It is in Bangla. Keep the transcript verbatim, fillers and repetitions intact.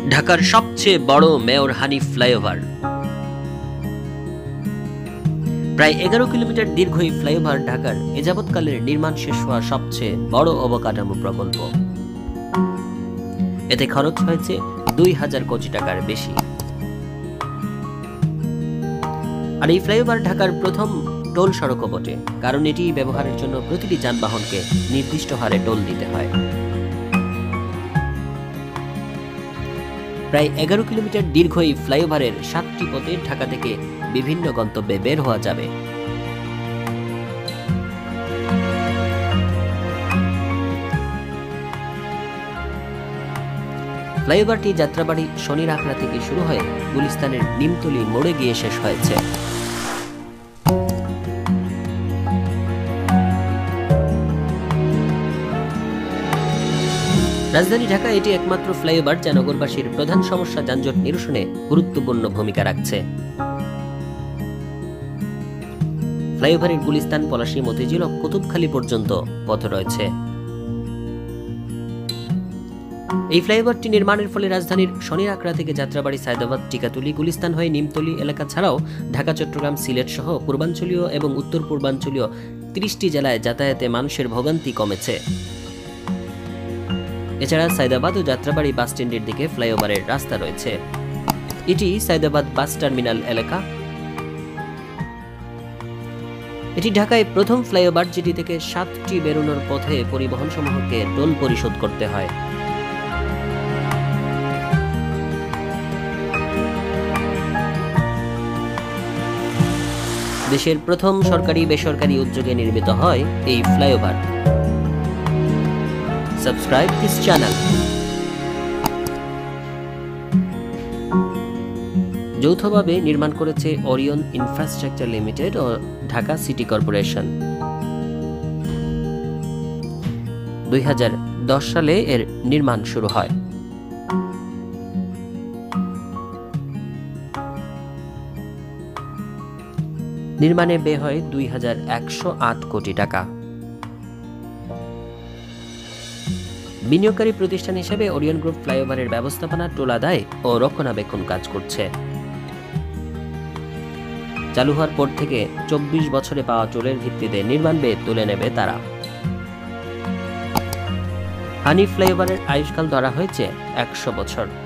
ঢাকার সবচেয়ে বড় মেয়র হানিফ ফ্লাইওভার। প্রায় এগারো কিলোমিটার দীর্ঘ এই ফ্লাইওভার ঢাকার এ যাবৎকালের নির্মাণ শেষ হওয়া সবচেয়ে বড় অবকাঠামো প্রকল্প। এতে খরচ হয়েছে দুই হাজার কোটি টাকার বেশি। আর এই ফ্লাইওভার ঢাকার প্রথম টোল সড়কও বটে, কারণ এটি ব্যবহারের জন্য প্রতিটি যানবাহনকে নির্দিষ্ট হারে টোল দিতে হয়। প্রায় এগারো কিলোমিটার দীর্ঘ এই ফ্লাইওভারের সাতটি পথে ঢাকা থেকে বিভিন্ন গন্তব্যে বের হওয়া যাবে। ফ্লাইওভারটি যাত্রাবাড়ি শনির আখড়া থেকে শুরু হয়ে গুলিস্তানের নিমতলী মোড়ে গিয়ে শেষ হয়েছে। রাজধানী ঢাকা এটি একমাত্র ফ্লাইওভার যা নগরবাসীর প্রধান সমস্যা যানজট নিরসনে গুরুত্বপূর্ণ ভূমিকা রাখছে। ফ্লাইওভারের গুলিস্তান, পলাশী, মতিঝিল ও কুতুবখালী পর্যন্ত পথ রয়েছে। এই ফ্লাইওভারটি নির্মাণের ফলে রাজধানীর শনির আখড়া থেকে যাত্রাবাড়ি, সায়দাবাদ, টিকাতুলি, গুলিস্তান হয়ে নিমতলী এলাকা ছাড়াও ঢাকা, চট্টগ্রাম, সিলেট সহ পূর্বাঞ্চলীয় এবং উত্তর পূর্বাঞ্চলীয় ত্রিশটি জেলায় যাতায়াতে মানুষের ভোগান্তি কমেছে। এছাড়া সায়দাবাদ ও যাত্রাবাড়ি বাস স্ট্যান্ডের দিকে ফ্লাইওভারের রাস্তা রয়েছে। এটি সায়দাবাদ বাস টার্মিনাল এলাকা। এটি ঢাকায় প্রথম ফ্লাইওভার যেটি থেকে সাতটি বেরোনোর পথে পরিবহন সমূহকে টোল পরিশোধ করতে হয়। দেশের প্রথম সরকারি বেসরকারি উদ্যোগে নির্মিত হয় এই ফ্লাইওভার। Subscribe this channel. যৌথভাবে নির্মাণ করেছে ওরিয়ন ইনফ্রাস্ট্রাকচার লিমিটেড ও ঢাকা সিটি কর্পোরেশন। দুই হাজার দশ সালে এর নির্মাণ শুরু হয়। নির্মাণে ব্যয় হয় দুই হাজার একশো আট কোটি টাকা। বিনিয়োগকারী প্রতিষ্ঠান হিসেবে ওরিয়ন গ্রুপ ফ্লাইওভারের ব্যবস্থাপনা, টোল আদায় ও রক্ষণাবেক্ষণ কাজ করছে। চালু হওয়ার পর থেকে চব্বিশ বছরে পাওয়া টোলের ভিত্তিতে নির্মাণ ব্যয় তুলে নেবে তারা। হানিফ ফ্লাইওভারের আয়ুষ্কাল ধরা হয়েছে একশো বছর।